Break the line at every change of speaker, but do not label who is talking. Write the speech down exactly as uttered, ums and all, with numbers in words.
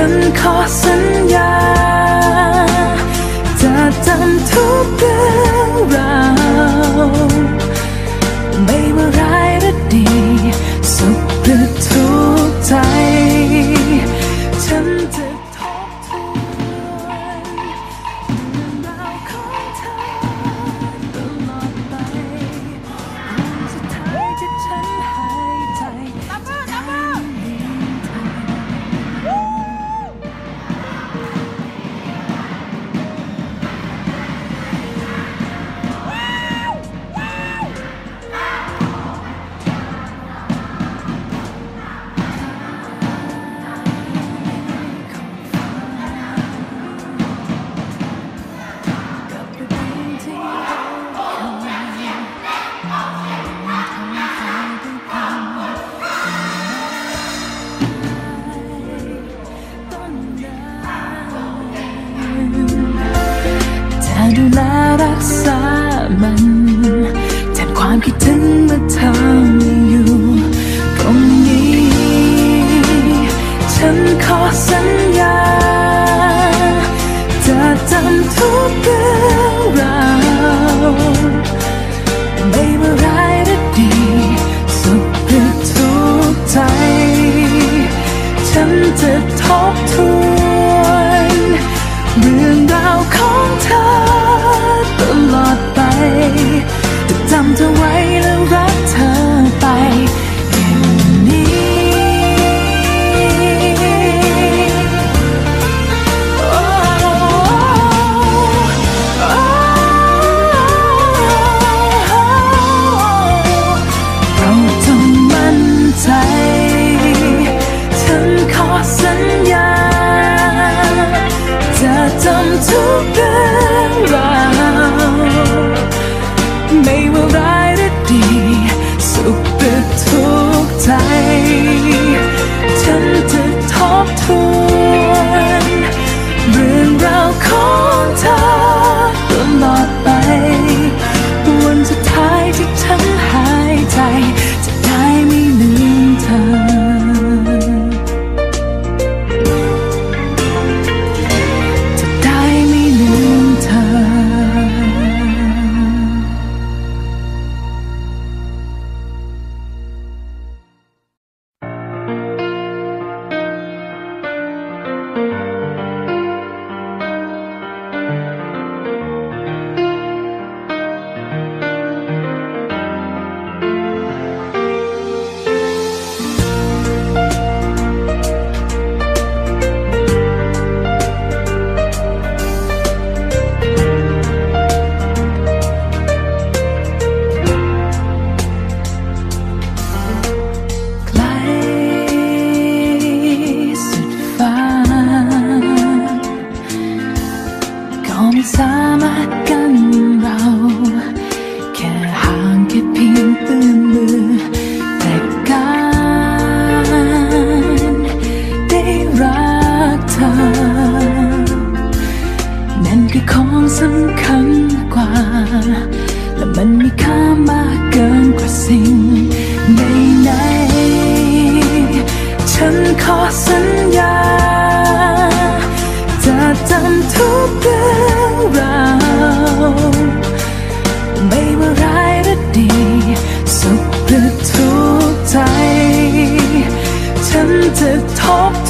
นขอสัญญาจะจำทุกเรื่องราวไม่ว่าร้ายหรือดีสุขหรือทุกข์ใจฉันจะทบทวนเรื่องราวของเธอตลอดไปวันสุดท้ายที่ฉันหายใจจะได้มีเธอดูแลรักษามันแทนความคิดถึงเมื่อเธอไม่อยู่ตรงนี้ฉันขอสัญญาจะจำทุกเรื่องราวไม่ว่าร้ายหรือดีสุขหรือทุกข์ใจฉันจะทบทวนเรื่องราวของเธอตลอดไปจะจำเธอไว้และรักเธอไปอย่างนี้เราจงมั่นใจฉันขอสัญญาจะจำทุกเรื่องราวไม่ว่าร้ายหรือดีสุขหรือทุกข์ใจฉันจะทบทวนเรื่องราวของเธอตลอดไปวันสุดท้ายที่ฉันหายใจจะได้ไม่ลืมเธอไม่สามารถกันเราแค่ห่างแค่เพียงเอื้อมมือแต่การได้รักเธอนั่นคือของสำคัญกว่าและมันมีค่ามากเกินกว่าสิ่งใดๆฉันขอสัญญาจะจำทุกเรื่องราวไม่ว่าร้ายหรือดีสุขหรือทุกข์ใจฉันจะทบ